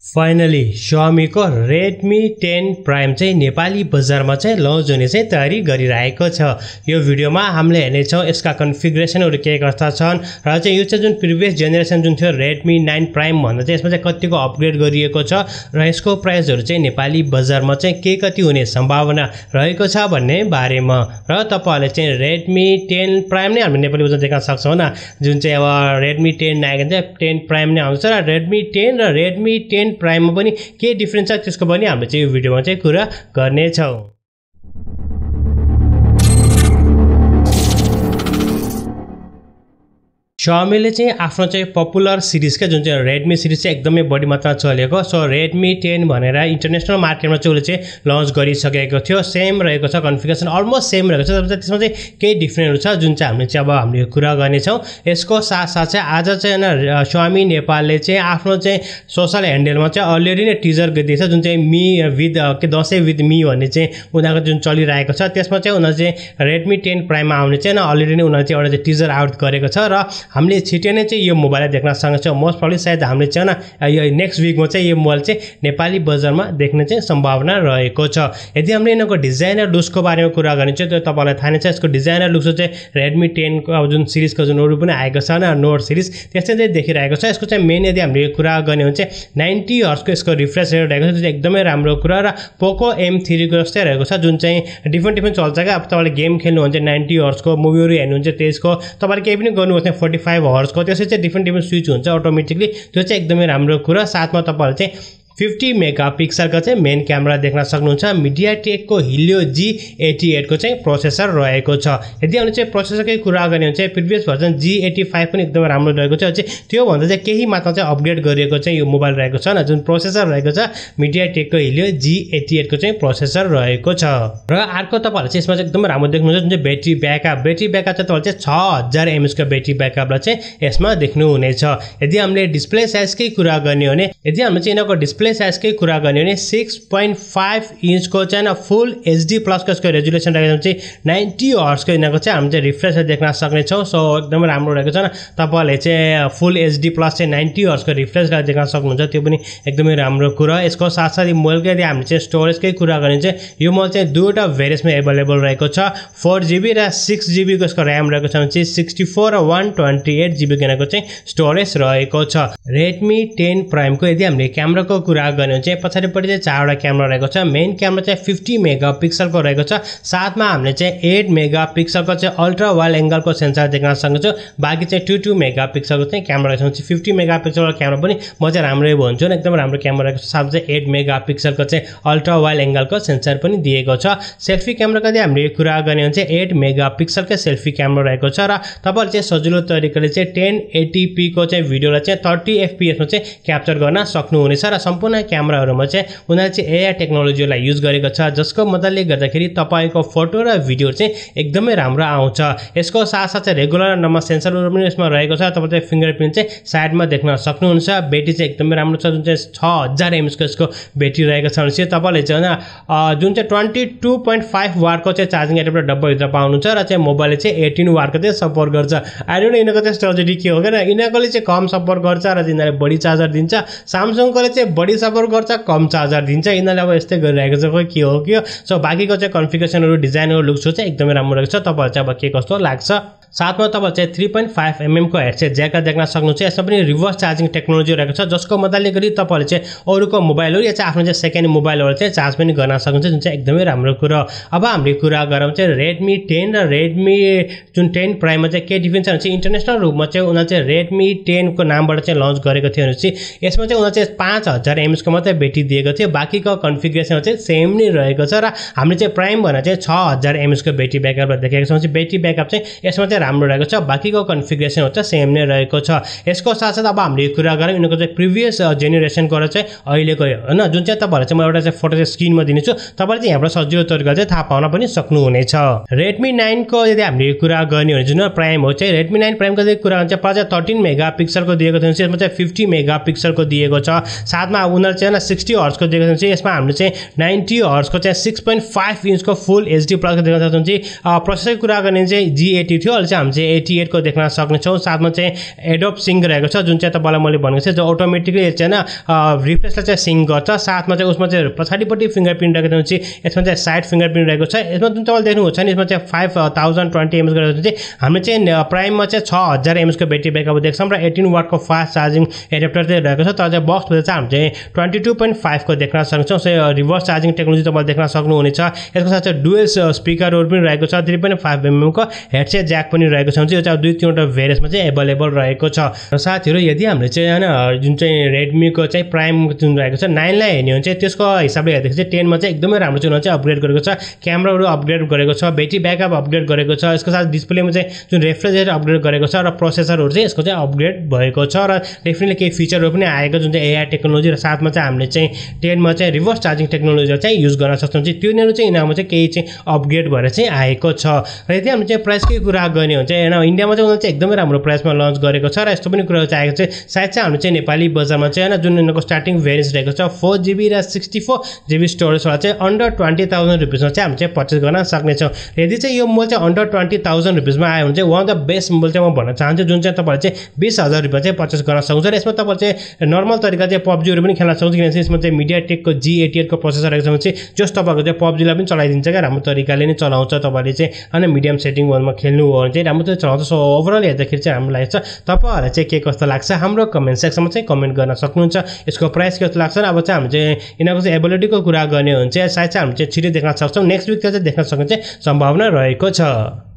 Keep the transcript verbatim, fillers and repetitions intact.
Finally Xiaomi को Redmi ten Prime चाहिँ नेपाली बजारमा चाहिँ लन्च हुने चाहिँ तयारी गरिरहेको छ। यो भिडियोमा हामीले हेर्नेछौँ यसका कन्फिगरेसनहरु के कस्ता छन् र चाहिँ यो चाहिँ जुन प्रिभियस जेनेरेसन जुन थियो Redmi नाइन Prime भन्दा चाहिँ यसमा चाहिँ कतिको अपग्रेड गरिएको छ र यसको प्राइसहरु चाहिँ नेपाली बजारमा चाहिँ के कति हुने सम्भावना रहेको छ भन्ने बारेमा र तपाईहरुले चाहिँ Redmi टेन Prime नै हामी नेपाली बजारमा देख्न सक्छौं न, जुन चाहिँ अब Redmi टेन नआएको चाहिँ टेन Prime नै आउँछ र Redmi टेन र Redmi टेन Prime मा पनि के डिफरेन्स छ त्यसको पनि हामीले चाहिँ यो भिडियोमा चाहिँ कुरा गर्ने छौं। Xiaomi ले चाहिँ आफ्नो चाहिँ पपुलर सिरिज के जुन चाहिँ Redmi सिरिज चाहिँ एकदमै बढी मात्रामा चलेको सो Redmi टेन भनेर इन्टरनेशनल मार्केटमा चाहिँ उले चाहिँ लन्च गरिसकेको थियो। सेम रहेको छ, कन्फिगरेसन अलमोस्ट सेम रहेको छ, त्यसमा चाहिँ केही डिफरेन्ट छ जुन चाहिँ हामीले चाहिँ अब हामीले कुरा गर्ने छौं। यसको साथसाथ चाहिँ आज चाहिँ न Xiaomi नेपालले चाहिँ आफ्नो चाहिँ सोशल ह्यान्डलमा चाहिँ अलरेडी नै टिजर गरिदिएछ जुन चाहिँ मी विथ के दशैं विथ मी भन्ने चाहिँ उनीहरुको जुन चलिरहेको छ। त्यसमा चाहिँ उनीहरु चाहिँ Redmi टेन Prime मा आउने चाहिँ न अलरेडी नै उनीहरुले चाहिँ एउटा टिजर आउट गरेको छ र हामीले छिटै नै चाहिँ यो मोबाइल देख्न सक्छौं। मोस्ट प्रोबब्ली सायद हामीले चाहिँ न यो नेक्स्ट वीकमा चाहिँ यो मोबाइल चाहिँ नेपाली बजारमा देख्ने चाहिँ सम्भावना रहेको छ। यदि हामीले यिनको डिजाइन र लुक्सको बारेमा कुरा गर्ने चाहिँ त्यो तपाईलाई थाहा नै छ। यसको डिजाइन र लुक्स चाहिँ Redmi टेन को अब जुन सिरिजको जुन अरु पनि आएको छ न नोट सिरिज त्यस्तै चाहिँ देखिरहेको छ। यसको चाहिँ मेन यदि हामीले कुरा गर्ने हो भने चाहिँ नाइन्टी हर्ट्ज को यसको रिफ्रेश रेट रहेको छ, त्यो एकदमै राम्रो कुरा र Poco एम थ्री को जस्तै रहेको छ जुन चाहिँ डिफरेन्ट डिफरेन्ट चल्छ के। अब तपाईले गेम खेल्नु हुन्छ नाइन्टी हर्ट्ज को, मुभीहरु हेर्नु हुन्छ त्यसको, तपाईले केही पनि गर्नु हुन्छ फोर्टी फाइभ हर्ट्ज को, त्यसै चाहिँ डिफरेन्ट डिफरेन्ट स्विच हुन्छ अटोमेटिकली, त्यो चाहिँ एकदमै राम्रो कुरा। साथमा तपाईहरुले चाहिँ फिफ्टी मेगापिक्सल का चाहिँ मेन क्यामेरा देख्न सक्नुहुन्छ। MediaTek को Helio जी एटी एट को चाहिँ प्रोसेसर रहेको छ। यदि हामीले चाहिँ प्रोसेसरकै कुरा गर्ने हो भने चाहिँ previous version G eighty five पनि एकदमै राम्रो रहेको छ। चाहिँ त्यो भन्दा चाहिँ केही मात्रा चाहिँ अपग्रेड गरिएको चाहिँ यो मोबाइल रहेको छ न, जुन प्रोसेसर रहेको छ MediaTek को Helio जी एटी एट को चाहिँ प्रोसेसर रहेको छ। र अर्को तपाईहरुले चाहिँ यसमा चाहिँ एकदमै राम्रो देख्नुहुन्छ जुन चाहिँ ब्याट्री ब्याकअप ब्याट्री ब्याकअप चाहिँ तपाईले चाहिँ छ हजार एमएच को ब्याट्री ब्याकअपलाई चाहिँ यसमा देख्नु हुनेछ। यदि हामीले डिस्प्ले साइजकै कुरा गर्ने हो भने यदि हामीले चाहिँ यिनको डिस्प्ले साइज के कुरा गर्ने भने सिक्स पोइन्ट फाइभ इंच को चाहिँ फुल एचडी प्लस को यसको रेजुलेसन रहेको चाहिँ नाइन्टी हर्ट्ज को यिनको चाहिँ हामी चाहिँ रिफ्रेश देख्न सक्ने छौं। सो एकदमै राम्रो रहेको छ न, तपाईले चाहिँ फुल एचडी प्लस चाहिँ नाइन्टी हर्ट्ज को रिफ्रेश देख्न सक्नुहुन्छ, त्यो पनि एकदमै राम्रो कुरा। यसको साथसाथै मोबाइलको यदि हामी चाहिँ स्टोरेजकै कुरा गर्ने चाहिँ यो मोबाइल चाहिँ दुईवटा भेरिएन्टमा अवेलेबल रहेको छ। फोर जीबी र सिक्स जीबी को यसको र्याम रहेको छ भने चाहिँ सिक्सटी फोर र वन ट्वेन्टी एट जीबी को चाहिँ स्टोरेज रहेको छ। Redmi टेन Prime को यदि हामीले क्यामेराको कुरा गर्ने हो चाहिँ पछाडिपट्टि चाहिँ चारवटा क्यामेरा रहेको छ। मेन क्यामेरा चाहिँ फिफ्टी मेगापिक्सल को रहेको छ। साथमा हामीले चाहिँ एट मेगापिक्सल को चाहिँ अल्ट्रा वाइड एंगल को सेन्सर देख्न सक्छौं। बाकी चाहिँ टू टू मेगापिक्सल को चाहिँ क्यामेरा रहेको छ। फिफ्टी मेगापिक्सल को क्यामेरा पनि म चाहिँ राम्रै भन्छु, एकदम राम्रो क्यामेरा रहेको छ। साथै चाहिँ एट मेगापिक्सल को चाहिँ अल्ट्रा वाइड एंगल को सेन्सर पनि दिएको छ। सेल्फी क्यामेराको यदि हामीले कुरा गर्ने हो भने चाहिँ एट मेगापिक्सल को सेल्फी क्यामेरा रहेको छ र तपाईहरुले चाहिँ सजिलो तरिकाले चाहिँ टेन एटी पी को चाहिँ भिडियोलाई चाहिँ थर्टी एफपीएस मा चाहिँ क्याप्चर गर्न सक्नुहुनेछ र सम्पूर्ण क्यामेराहरुमा चाहिँ उनीहरुले चाहिँ एआई टेक्नोलोजीलाई युज गरेको छ, जसको मद्दतले गर्दाखेरि तपाईको फोटो र भिडियो चाहिँ एकदमै राम्रो आउँछ। यसको साथसाथ चाहिँ रेगुलर नम्बर सेन्सरहरु पनि यसमा रहेको छ। तपाईले चाहिँ फिंगरप्रिन्ट चाहिँ साइडमा देख्न सक्नुहुन्छ। ब्याट्री चाहिँ एकदमै राम्रो छ जुन चाहिँ छ हजार एमएच को यसको ब्याट्री रहेको छ भने तपाईले चाहिँ जुन चाहिँ twenty two point five watt को चाहिँ चार्जिङ एडाप्टर डब्बा भित्र पाउनुहुन्छ र चाहिँ मोबाइलले चाहिँ एटीन वाट को चाहिँ सपोर्ट गर्छ। आई डोन्ट नो यिनीको चाहिँ स्ट्रेटेजी के हो के, यिनीकोले चाहिँ कम सपोर्ट गर्छ र यिनीहरुले बढी चार्जर दिन्छ। Samsungकोले चाहिँ बढी सपोर्ट गर्छ, कम चार्जर दिन्छ। यिनीहरुले अब यस्तै गरिरहेको छ, खोइ के हो के हो। सो बाकीको चाहिँ कन्फिगरेसनहरु डिजाइनहरु लुक्स चाहिँ एकदमै राम्रो रहेको छ। तपाईहरु चाहिँ अब के कस्तो लाग्छ। साथमा तपाईले चाहिँ थ्री पोइन्ट फाइभ एमएम को हेडसेट ज्याक देख्न सक्नुहुन्छ। यसमा पनि रिभर्स चार्जिङ टेक्नोलोजी रहेको छ, जसको मद्दतले गरी तपाईले चाहिँ अरूको मोबाइलहरु या चाहिँ आफ्नो चाहिँ सेकेन्ड मोबाइलहरु चाहिँ चार्ज पनि गर्न सक्नुहुन्छ, जुन चाहिँ एकदमै राम्रो कुरा। अब हामीले कुरा गरौँ चाहिँ Redmi टेन र Redmi जुन टेन Prime मा चाहिँ के डिफरेन्स छ भने चाहिँ इन्टरनेशनल रूपमा चाहिँ उनीहरुले चाहिँ Redmi टेन को नामबाट चाहिँ लन्च गरेको थियो भने चाहिँ यसमा चाहिँ उनीहरुले चाहिँ पाँच हजार एमएच को मात्रै ब्याट्री दिएको थियो। बाकीको कन्फिगरेसन चाहिँ सेम नै रहेको छ र हामीले चाहिँ Prime भनेर चाहिँ छ हजार एमएच को ब्याट्री ब्याकअप देखेको छौं। ब्याट्री ब्याकअप चाहिँ यसमा चाहिँ राम्रो रहेको छ। बाकीको कन्फिगरेसन हो चाहिँ सेम नै रहेको छ। यसको साथसाथ अब हामीले कुरा गरौँ यिनको चाहिँ प्रिभियस जेनेरेसन को र चाहिँ अहिलेको हैन, जुन चाहिँ तपाईहरुले चाहिँ म एउटा चाहिँ फोटो चाहिँ स्क्रिनमा दिनेछु, तपाईले चाहिँ यहाँबाट सजिलो तरिकाले चाहिँ थाहा पाउन पनि सक्नुहुनेछ। Redmi नाइन को यदि हामीले कुरा गर्ने हो भने जुन Prime हो चाहिँ Redmi नाइन Prime को यदि कुरा गर्ने चाहिँ थर्टीन मेगापिक्सल को दिएको थियो, यसमा चाहिँ फिफ्टी मेगापिक्सल को दिएको छ। साथमा उनीहरूले चाहिँ सिक्सटी हर्ट्जको दिएको छ। यसमा हामीले चाहिँ नाइन्टी हर्ट्जको चाहिँ सिक्स पोइन्ट फाइभ इन्चको फुल एचडी प्लसको देख्न सक्छौँ। प्रोसेसरको कुरा गर्ने चाहिँ जी एटी थियो, अहिले चाहिँ हामी चाहिँ एटी एटको देख्न सक्नेछौँ। साथमा चाहिँ एडोब सिङ्क रहेको छ, जुन चाहिँ तपाईँलाई मैले भनेको छु, जो अटोमेटिकली चाहिँ होइन रिफ्रेसलाई चाहिँ सिङ्क गर्छ। साथमा चाहिँ उसमा चाहिँ पछाडिपट्टि फिङ्गरप्रिन्ट रहेको चाहिँ यसमा चाहिँ साइड फिङ्गरप्रिन्ट रहेको छ। यसमा जुन तपाईँले देख्नुहुन्छ नि, यसमा चाहिँ फाइभ थाउजन्ड ट्वेन्टी एमएच गरेको चाहिँ हामीले चाहिँ प्राइममा चाहिँ छ हजार एमएचको ब्याट्री ब्याकअप देख्छौँ र एटिन वाटको फास्ट चार्जिङ एडेप्टर चाहिँ रहेको छ। तर चाहिँ बक्सभित्र चाहिँ हामी चाहिँ ट्वेन्टी टू पोइन्ट फाइभको देख्न सक्छौँ। सो रिभर्स चार्जिङ टेक्नोलोजी तपाईँले देख्न सक्नुहुनेछ। यसको साथ चाहिँ डुएल स्पिकरहरू पनि रहेको छ। थ्री पोइन्ट फाइभ एमएमको हेडसेट ज्याक पनि रहेको छ। यो चाहिँ दुई तिनवटा भेरियन्समा चाहिँ एभाइलेबल रहेको छ। र साथीहरू यदि हामीले चाहिँ होइन जुन चाहिँ रेडमीको चाहिँ प्राइम जुन रहेको छ नाइनलाई हेर्ने हो भने चाहिँ त्यसको हिसाबले हेर्दाखेरि चाहिँ टेनमा चाहिँ एकदमै राम्रो चाहिँ चाहिँ अपग्रेड गरेको छ। क्यामेराहरू अपग्रेड गरेको छ, ब्याट्री ब्याकअप अपग्रेड गरेको छ। यसको साथ डिस्प्लेमा चाहिँ जुन रेफ्रिजरेटर अपग्रेड गरेको छ र प्रोसेसरहरू चाहिँ यसको चाहिँ अपग्रेड भएको छ र डेफिनेटली केही फिचरहरू पनि आएको जुन चाहिँ एआई टेक्नोलोजी र साथमा चाहिँ हामीले चाहिँ टेनमा चाहिँ रिभर्स चार्जिङ टेक्नोलोजी चाहिँ युज गर्न सक्छौँ। चाहिँ त्योनीहरू चाहिँ यिनीहरूमा चाहिँ केही चाहिँ अपग्रेड भएर चाहिँ आएको छ। र यदि हामीले चाहिँ प्राइसकै कुरा गर्ने हो भने चाहिँ होइन इन्डियामा चाहिँ उनीहरूले चाहिँ एकदमै राम्रो प्राइसमा लन्च गरेको छ र यस्तो पनि कुरा चाहिँ आएको चाहिँ सायद चाहिँ हामीले चाहिँ नेपाली बजारमा चाहिँ होइन जुन यिनीहरूको स्टार्टिङ भेरियन्स रहेको छ फोर जिबी र सिक्सटी फोर जिबी स्टोरेजवाला चाहिँ अन्डर ट्वेन्टी थाउजन्ड रुपिसमा चाहिँ हामी चाहिँ पर्चेस गर्न सक्नेछौँ। यदि चाहिँ यो मोबाइल चाहिँ अन्डर ट्वेन्टी थाउजन्ड रुपिसमा आयो भने चाहिँ one of the best mobile चाहिँ म भन्न चाहन्छु, जुन चाहिँ तपाईँले चाहिँ बिस हजार रुपियाँ चाहिँ पर्चेस गर्न सक्नुहुन्छ। र यसमा तपाईँले चाहिँ नर्मल तरिका चाहिँ पब्जीहरू पनि खेल्न सक्नुहुन्छ, किनभने यसमा चाहिँ मिडिया टेकको जी एटी एटको प्रोसेसर रहेको छ चाहिँ जस तपाईँको चाहिँ पब्जीलाई पनि चलाइदिन्छ क्या, राम्रो तरिकाले नै चलाउँछ। तपाईँले चाहिँ होइन मिडियम सेटिङ मोडमा खेल्नु हो भने चाहिँ राम्रो चाहिँ चलाउँछ। सो ओभरअल हेर्दाखेरि चाहिँ राम्रो लागेको छ। तपाईँहरूलाई चाहिँ के कस्तो लाग्छ हाम्रो कमेन्ट सेक्सनमा चाहिँ कमेन्ट गर्न सक्नुहुन्छ। यसको प्राइस कस्तो लाग्छ र अब चाहिँ हामी चाहिँ यिनीहरूको चाहिँ एबिलिटीको कुरा गर्ने हो भने चाहिँ सायद चाहिँ हामी चाहिँ छिटै देख्न सक्छौँ। नेक्स्ट विकतिर चाहिँ देख्न सक्ने चाहिँ सम्भावना रहेको छ।